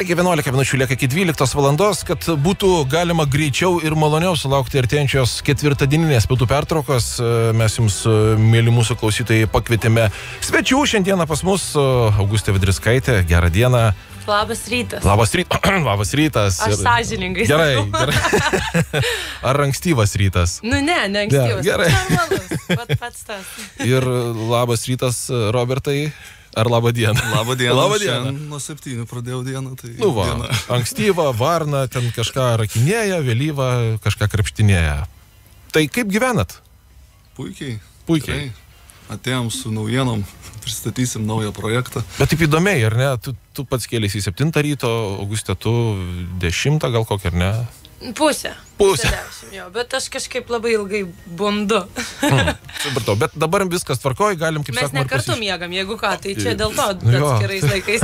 Lygiai 11 minučių lieka iki 12 valandos, kad būtų galima greičiau ir maloniau sulaukti artėjančios ketvirtadieninės pietų pertraukos. Mes jums, mėly mūsų klausytojai, pakvietėme svečių šiandieną pas mus. Augustė Vedriskaitė, gerą dieną. Labas rytas. Labas rytas. Aš sąžiningai. Gerai. Ar ankstyvas rytas? Ne ankstyvas. Gerai. Pats tas. Ir labas rytas, Robertai. Ar labą dieną? Labą dieną. Labą dieną. Nuo 7 pradėjau dieną, tai... Diena. Ankstyva, varna, ten kažką rakinėja, vėlyva, kažką krapštinėja. Tai kaip gyvenat? Puikiai. Puikiai. Atėjom su naujienom, pristatysim naują projektą. Bet taip įdomiai, ar ne? Tu pats kėlėsi į 7 ryto, Augustė, tu 10 gal kokią, ar ne? Pusę. 10, jo, bet aš kažkaip labai ilgai bundu. Supratau, bet dabar viskas tvarkoj, galim, kaip mes sakoma, ne kartu miegam, jeigu ką, tai čia dėl to atskirais laikais.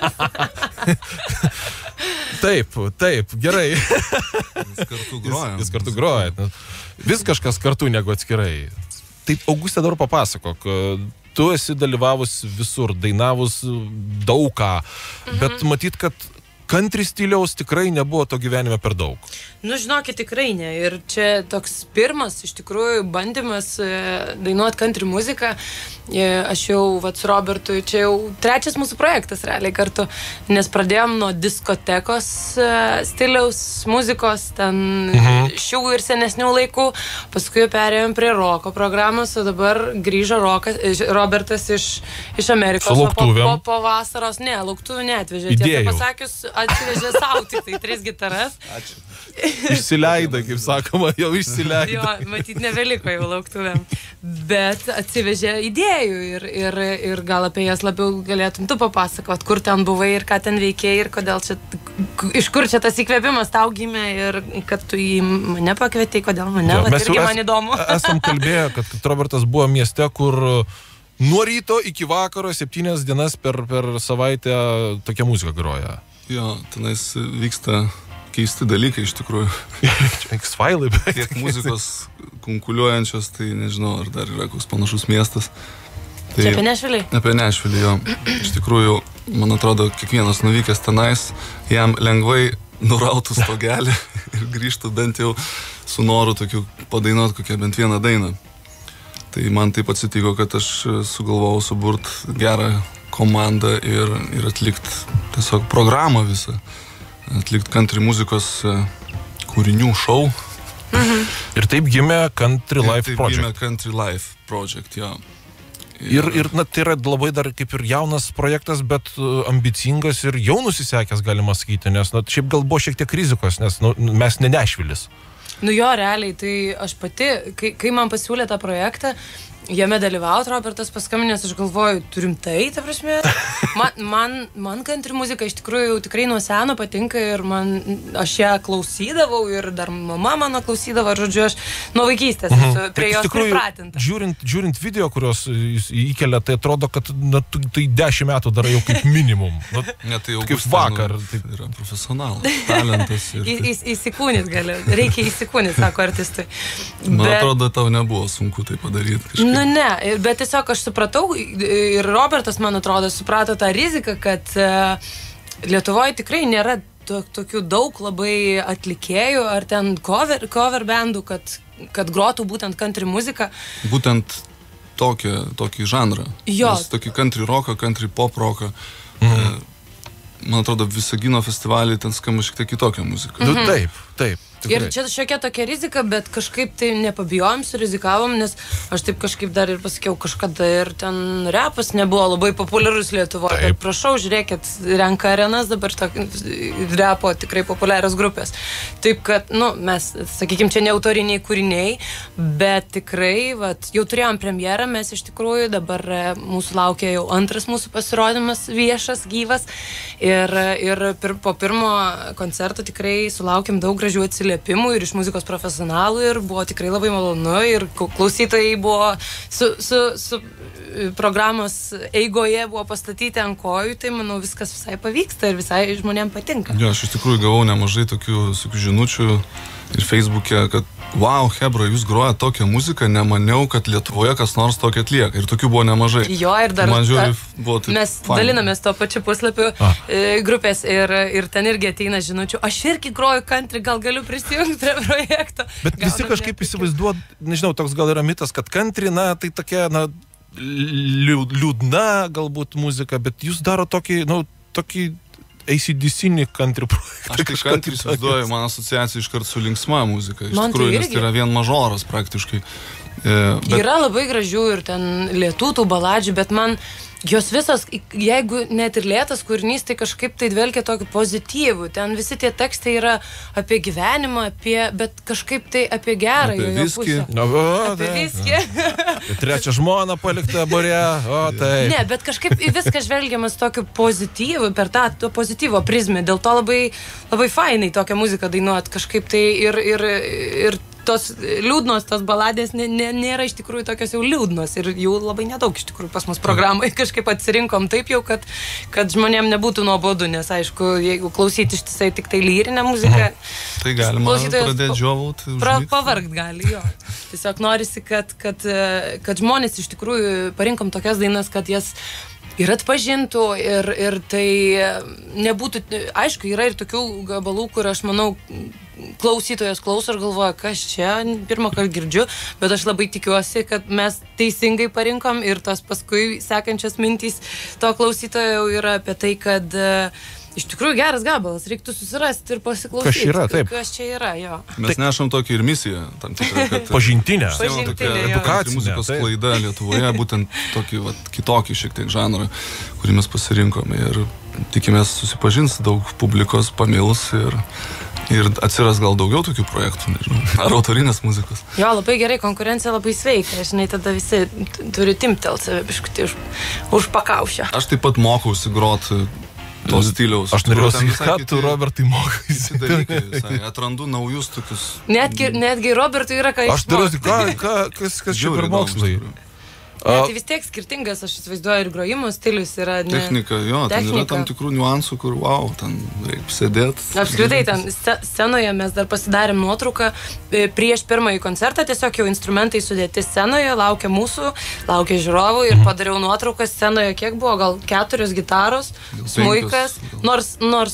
Taip, gerai. Vis kartu grojam. Vis kartu grojat. Vis kažkas kartu negu atskirai. Taip, Augustė, dar papasakok, tu esi dalyvavus visur, dainavus daug ką, bet matyt, kad country stiliaus tikrai nebuvo to gyvenime per daug. Žinokit, tikrai ne. Ir čia toks pirmas, iš tikrųjų, bandymas dainuoti country muziką. Aš jau, su Robertu, čia jau 3 mūsų projektas realiai kartu, nes pradėjom nuo diskotekos stiliaus muzikos, ten šių ir senesnių laikų, paskui perėjom prie roko programos, o dabar grįžo Robertas iš Amerikos. Su lauktuvėm. Po vasaros, lauktuvių neatvežė. Idėjų. Tiesą pasakius, atvežė savo tik tai 3 gitaras. Ačiū. Išsileidai, kaip sakoma, jau išsileidai. Jo, matyt, nebeliko jau lauktuvėm. Bet atsivežė idėjų ir gal apie jas labiau galėtum tu papasakot, kur ten buvai ir ką ten veikėjai ir kodėl čia, iš kur čia tas įkvėpimas tau gimė ir kad tu į mane pakvietei, kodėl mane, irgi man įdomu. Esam kalbėję, kad Robertas buvo mieste, kur nuo ryto iki vakaro 7 dienas per savaitę tokia muzika groja. Jo, tenais vyksta keisti dalykai iš tikrųjų. X-Filai, bet... Tiek muzikos konkuliuojančios, tai nežinau, ar dar yra koks panašus miestas. Tai čia apie Nešvilį? Apie Nešvilį, jo. Iš tikrųjų, man atrodo, kiekvienas nuvykęs tenais, jam lengvai nurautų stogelį ir grįžtų bent jau su noru tokiu padainuoti kokią bent vieną dainą. Tai man taip atsitiko, kad aš sugalvojau suburt gerą komandą ir atlikti tiesiog programą visą. Atlikti country muzikos kūrinių šou. Ir taip gimė Country Life Project. Taip gimė Country Life Project, jo. Ir tai yra labai dar kaip ir jaunas projektas, bet ambicingas ir jau nusisekęs, galima sakyti, nes šiaip gal buvo šiek tiek rizikos, nes mes ne Nešvilis. Jo, realiai, tai aš pati, kai man pasiūlė tą projektą, jame dalyvauti, Robertas paskambinęs, aš galvoju, turim tai, ta prasme. Man country muzika iš tikrųjų tikrai nuo seno patinka ir aš ją klausydavau ir dar mama mano klausydavo, žodžiu, aš nuo vaikystės prie jos pripratinta. Žiūrint video, kurios jis įkelia, tai atrodo, kad tai 10 metų darai jau kaip minimum. Tai jau kaip vakar. Yra profesionalas, talentas. Įsikūnit gali, reikia įsikūnit, sako artistai. Man atrodo, tau nebuvo sunku tai padaryti. Ne, bet tiesiog aš supratau ir Robertas, man atrodo, suprato tą riziką, kad Lietuvoje tikrai nėra tokių daug labai atlikėjų ar ten cover bandų, kad grotų būtent country muziką. Būtent tokį žanrą. Jos. Tokį country roką, country pop roką. Man atrodo, Visagino festivalį ten skamba šiek tiek kitokią muziką. Taip. Tikrai. Ir čia šiokia tokia rizika, bet kažkaip tai nepabijojom, surizikavom, nes aš taip kažkaip dar ir pasakiau, kažkada ir ten repas nebuvo labai populiarus Lietuvoje. Bet prašau, žiūrėkit, renka arenas dabar repo tikrai populiarios grupės. Taip kad, mes, sakykim, čia ne autoriniai kūriniai, bet tikrai, jau turėjom premjerą, mes iš tikrųjų dabar mūsų laukia jau antras mūsų pasirodymas viešas, gyvas. Ir po pirmo koncerto tikrai sulaukėm daug gražių atsiliepimų. atsiliepimų ir iš muzikos profesionalų ir buvo tikrai labai malonu ir klausytojai buvo su programos eigoje buvo pastatyti ant kojų, tai manau viskas visai pavyksta ir visai žmonėm patinka. Jo, aš iš tikrųjų gavau nemažai tokių žinučių ir Facebook'e, kad wow, hebra, jūs grojate tokią muziką, nemaniau, kad Lietuvoje kas nors tokią atlieka. Ir tokių buvo nemažai. Jo, ir dar mes fine. dalinamės to pačiu puslapiu grupės ir ten irgi ateina žinučių. Aš irgi groju country, gal galiu prisijungti prie projekto. Bet visi kažkaip įsivaizduot, nežinau, toks gal yra mitas, kad country, na, tai tokia, na, liūdna galbūt muzika, bet jūs daro tokį, nu, tokį AC/DC country projektą. Aš tai country įsivaizduoju, man asociacija iškart su linksma muzika. Iš tikrųjų, nes tai yra vien mažoras praktiškai. Yra labai gražių ir ten lietų tų baladžių, bet man jos visos, jeigu net ir lėtas kūrinys, tai kažkaip tai dvelkia tokiu pozityvu. Ten visi tie tekstai yra apie gyvenimą, bet kažkaip tai apie gerą jo pusę. Apie viskį. Trečią žmoną palikta bare, o tai. Ne, bet kažkaip į viską žvelgiamas tokiu pozityvu, per tą pozityvo prizmę. Dėl to labai, labai fainai tokią muziką dainuot. Kažkaip tai ir tos liūdnos, tos baladės nėra iš tikrųjų tokios jau liūdnos ir jų labai nedaug iš tikrųjų pas mus programai. Kažkaip atsirinkom taip jau, kad žmonėm nebūtų nuobodu, nes aišku, jeigu klausyti ištisai tik tai lyrinę muziką, tai galima pradėti žiovauti. Pavargt gali, jo. Tiesiog norisi, kad žmonės iš tikrųjų parinkom tokias dainas, kad jas ir atpažintų ir tai nebūtų, aišku, yra ir tokių gabalų, kur aš manau, klausytojas klauso ir galvoja, kas čia, pirmą kartą girdžiu, bet aš labai tikiuosi, kad mes teisingai parinkom ir tos paskui sekančias mintys to klausytojo yra apie tai, kad iš tikrųjų geras gabalas, reiktų susirasti ir pasiklausyti. Kas yra, taip. Kas čia yra, jo. Mes nešam tokį ir misiją, tam tikrą, kad pažintinę, edukacinė muzikos klaida Lietuvoje, būtent tokį kitokį šiek tiek žanrą, kurį mes pasirinkome ir tikimės susipažins daug publikos, pamils ir atsiras gal daugiau tokių projektų, nežinau, ar autorinės muzikos. Jo, labai gerai, konkurencija labai sveika, žinai, tada visi turi timtelt save biškutį už pakaušę. Aš taip pat mokausi groti to stiliaus. Aš norėjau sakyti, kad tu, Robertai, mokaisi. Atrandu naujus tokius. Netgi Robertui yra ką išmokti. Aš darau, kas čia per mokslai? Tai vis tiek skirtingas, aš įsivaizduoju, ir grojimo stilius yra. Technika, jo, ten yra tam tikrų niuansų, kur, wow, ten reikia sėdėti. Apskritai, ten scenoje mes dar pasidarėm nuotrauką prieš pirmąjį koncertą, tiesiog jau instrumentai sudėti scenoje, laukia mūsų, laukia žiūrovų ir padariau nuotrauką scenoje, kiek buvo, gal 4 gitaros, smuikas, nors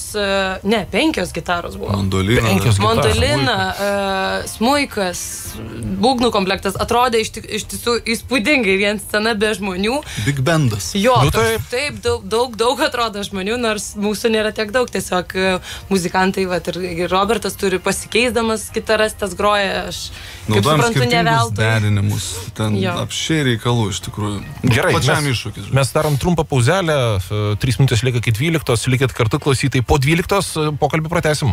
5 gitaros buvo. Mandolina, smuikas, būgnų komplektas, atrodė iš tiesų įspūdingai vien scena be žmonių. Big bandas. Jo, taip, daug atrodo žmonių, nors mūsų nėra tiek daug, tiesiog muzikantai, ir Robertas turi pasikeisdamas gitaras, tas groja, aš kaip suprantu, ne veltui. Naudojam skirtingus derinimus, ten apšiai reikalų iš tikrųjų. Gerai, mes darom trumpą pauzelę, 3 minutės lieka iki 12, likit kartu klausytai, po 12 pokalbį pratęsim.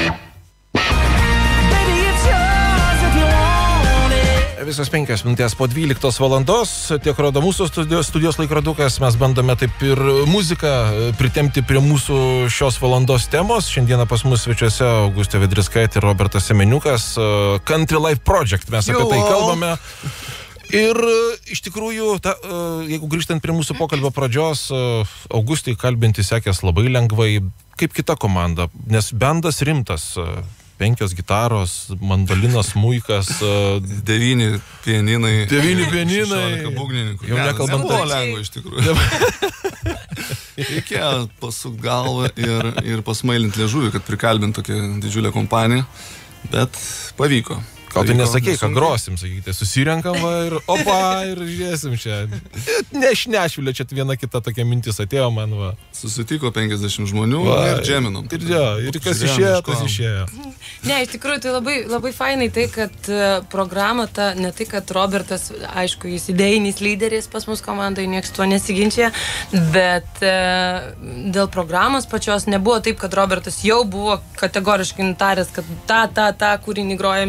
Visos 5 minutės po 12 valandos, tiek rodo mūsų studijos laikrodukas, mes bandome taip ir muziką pritempti prie mūsų šios valandos temos. Šiandieną pas mus svečiuose Augustė Vedriskaitė ir Robertas Semeniukas, Country Life Project, mes apie tai kalbame. Ir iš tikrųjų, jeigu grįžtant prie mūsų pokalbio pradžios, Augustai kalbinti sekės labai lengvai, kaip kita komanda, nes bendas rimtas. 5 gitaros, mandolinas, smuikas, 9 pianinai. 9 pianinai. 16 būgnininkų. Jau nekalbant nebuvo lengva iš tikrųjų. Reikėjo pasukti galvą ir pasmailinti liežuvį, kad prikalbint tokią didžiulę kompaniją, bet pavyko. Gal tu nesakei, ką grosim, sakykite, susirenkam ir opa, ir žiūrėsim čia. Nešvilė, čia viena kita tokia mintis atėjo man, va. Susitiko 50 žmonių ir džeminom. Ir kas išėjo, tas išėjo. Ne, iš tikrųjų, tai labai, labai fainai tai, kad programa ta, ne tai, kad Robertas, aišku, jis idėjinis lyderis pas mus komandai, nieks tuo nesiginčia, bet dėl programos pačios nebuvo taip, kad Robertas jau buvo kategoriškai nutaręs, kad tą kūrinį grojam ir jokių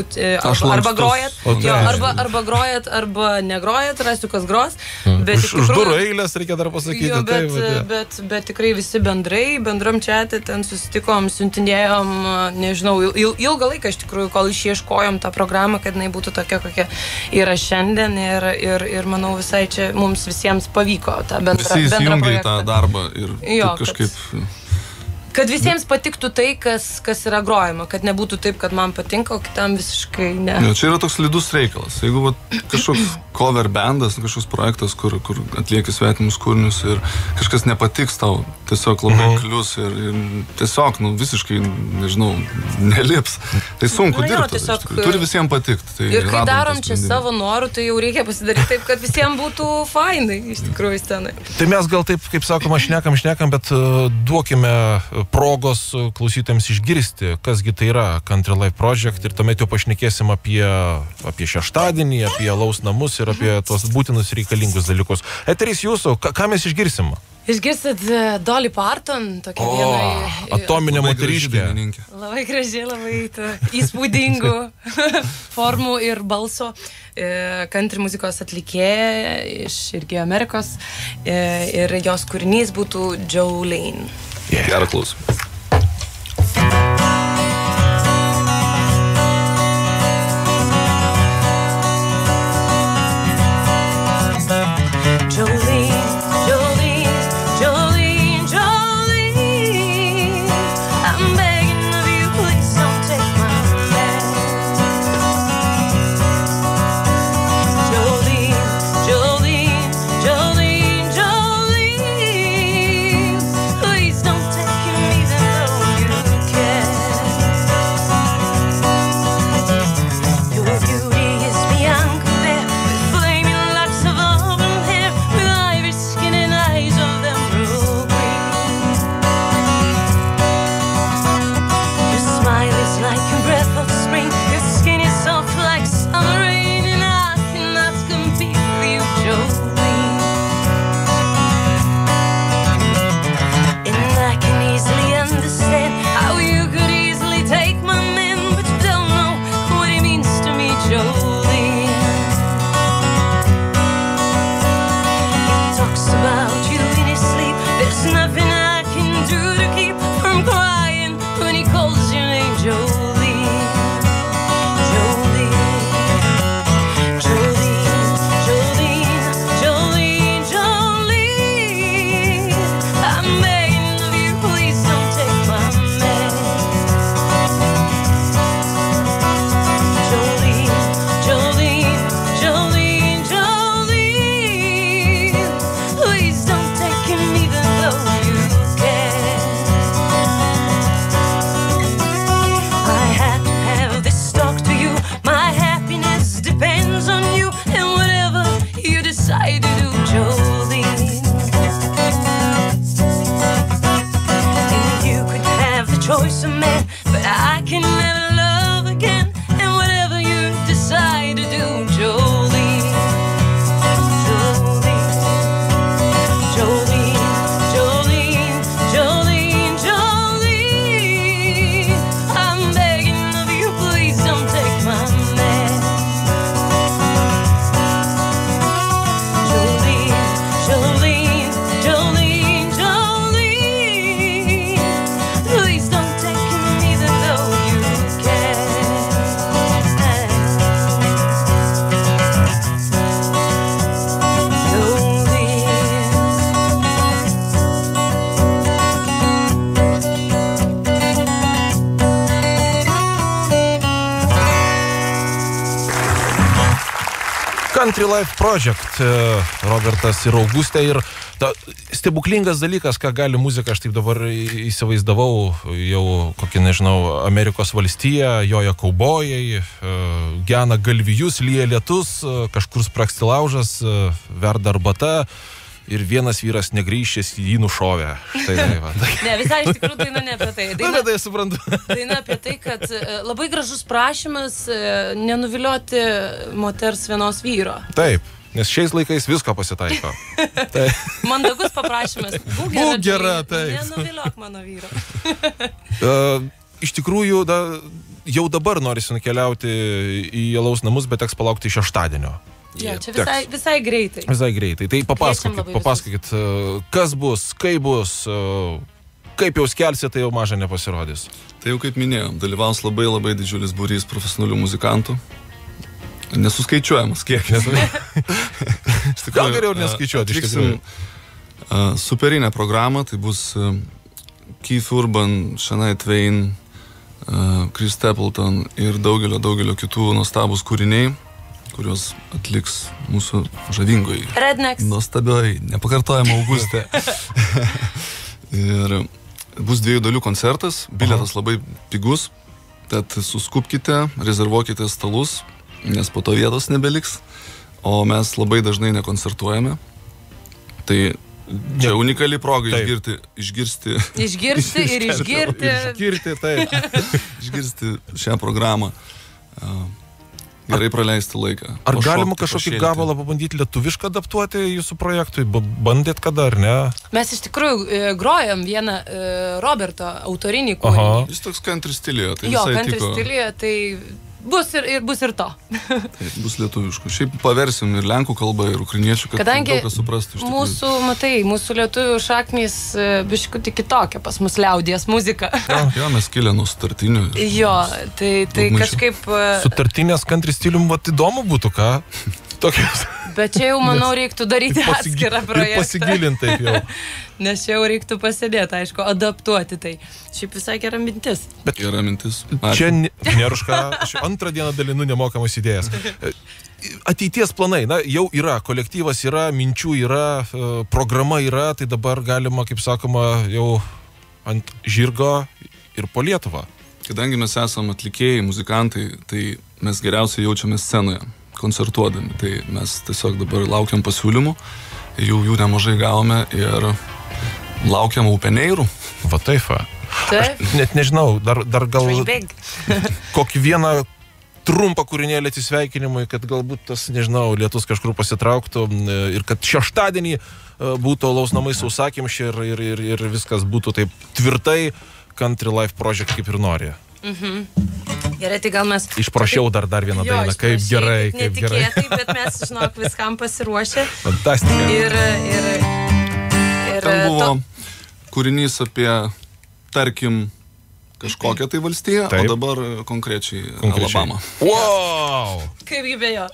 turbūt arba grojat, arba grojat, arba negrojat, rasiu, kas gros. Už durų eilės reikia dar pasakyti. Jo, bet tikrai visi bendram čiate ten susitikom, siuntinėjom, nežinau, ilgą laiką iš tikrųjų, kol išieškojom tą programą, kad jinai būtų tokia, kokia yra šiandien ir manau visai čia mums visiems pavyko tą bendrą projektą. Visi įsijungia į tą darbą ir kažkaip... Kad visiems patiktų tai, kas yra grojama, kad nebūtų taip, kad man patinka, o kitam visiškai ne. Ja, čia yra toks slidus reikalas. Jeigu kažkoks cover bandas, kažkoks projektas, kur atlieki svetimus kūrinius ir kažkas nepatiks tau, tiesiog labai klius ir tiesiog, visiškai, nežinau, nelips. Tai sunku dirbti. Turi visiems patikti. Tai ir kai darom čia savo norų, tai jau reikia pasidaryti taip, kad visiems būtų fainai, iš tikrųjų, scenai. Tai mes gal taip, kaip sakoma, šnekam, bet duokime progos klausytojams išgirsti, kasgi tai yra Country Life Project ir tuomet jau pašnekėsim apie šeštadienį, apie Alaus namus ir apie tos būtinus reikalingus dalykus. Eteris jūsų, ką mes išgirsim? Išgirsit Dolly Parton, tokia viena... Atominė moteriškė. Labai gražiai, labai įspūdingų formų ir balso. Country muzikos atlikėja iš irgi Amerikos. Ir jos kūrinys būtų Jolene. Gerą klausimą. Country Life Project, Robertas ir Augustė. Ir stebuklingas dalykas, ką gali muzika, aš taip dabar įsivaizdavau, jau kokį, nežinau, Amerikos valstiją, joja kaubojai, gena galvijus, lyja lietus, kažkur spraksti laužas, verda arbata. Ir vienas vyras negrįžęs jį nušovė. Štai, ne, visai iš tikrųjų daina ne apie tai. Tai suprantu. Daina apie tai, kad labai gražus prašymas nenuvilioti moters vienos vyro. Taip, nes šiais laikais visko pasitaiko. Tai. Mandagus paprašymas. Būk gera, taip. Nenuviliok mano vyro. Iš tikrųjų, jau dabar norisi nukeliauti į Alaus namus, bet teks palaukti šeštadienio. Ja, čia visai greitai. Visai greitai. Tai papasakokit, kas bus, kaip jau skelsi, tai jau maža nepasirodys. Tai jau kaip minėjom, dalyvaus labai didžiulis būrys profesionalių muzikantų. Nesuskaičiuojamas kiek. Gal geriau neskaičiuoti. Atliksim superinę programą, tai bus Keith Urban, Shania Twain, Chris Stapleton ir daugelio kitų nuostabus kūriniai, kurios atliks mūsų žavingoji, nuostabioji, nepakartojama Augustė. Ir bus 2 dalių koncertas, bilietas labai pigus, tad suskupkite, rezervuokite stalus, nes po to vietos nebeliks, o mes labai dažnai nekoncertuojame. Tai čia unikali proga išgirsti, taip. Išgirsti šią programą. Gerai praleisti laiką. Ar galima kažkokį gabalą pabandyti lietuvišką adaptuoti jūsų projektui? Bandėt kada, ar ne? Mes iš tikrųjų grojam vieną Roberto autorinį kūrinį. Jis toks country stilijoje. Tai jo, country stilijoje, tai bus ir to. Taip, bus lietuviškų. Šiaip paversim ir lenkų kalbą, ir ukrainiečių, kad daug kas suprastų. Mūsų lietuvių šaknys biškutį kitokia pas mus liaudies muzika. Jo, mes kilę nuo sutartinių. Jo, tai kažkaip... Sutartinės country stilium, įdomu būtų, ką? Tokios. Bet čia jau, manau, reiktų daryti atskirą projektą. Ir pasigilinti taip jau. Nes čia jau reiktų pasėdėti, aišku, adaptuoti tai. Šiaip visai gera mintis. Gera mintis. Čia neruška, aš 2 dieną dalinu nemokamas idėjas. Ateities planai, jau yra, kolektyvas yra, minčių yra, programa yra, tai dabar galima, kaip sakoma, jau ant žirgo ir po Lietuvą. Kadangi mes esame atlikėjai, muzikantai, tai mes geriausiai jaučiame scenoje, koncertuodami. Tai mes tiesiog dabar laukiam pasiūlymų, jų nemažai gavome ir laukiam openeirų. Va taip. Aš net nežinau, dar gal kokį vieną trumpą kūrinėlį atsisveikinimui, kad galbūt tas, nežinau, lietus kažkur pasitrauktų ir kad šeštadienį būtų Alaus namai sausakimši ir viskas būtų taip tvirtai Country Life Project kaip ir nori. Gerai, tai gal mes... Išprašiau dar vieną dainą, kaip gerai. Netikėtai, bet mes, žinok, viskam pasiruošę. Fantastika. Ir ten buvo kūrinys apie, tarkim, kažkokią tai valstiją, o dabar konkrečiai Alabama. Wow! Kaip gyvėjo.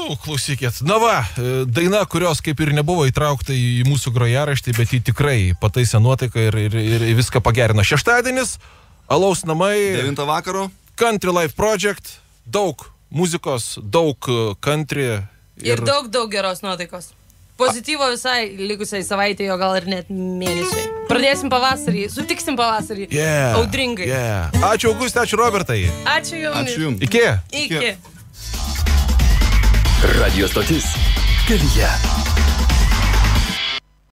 Klausykit. Na va, daina, kurios kaip ir nebuvo įtraukta į mūsų grojaraštį, bet ji tikrai pataisė nuotaiką ir viską pagerino. Šeštadienis, Alaus namai. 9 vakaro. Country Life Project. Daug muzikos, daug country. Ir daug geros nuotaikos. Pozityvo visai likusiai savaitė, jo gal ir net mėnesiai. Pradėsim pavasarį, sutiksim pavasarį. Audringai. Ačiū Augustė, ačiū Robertai. Ačiū jums. Iki. Iki. Radio stotis kelyje.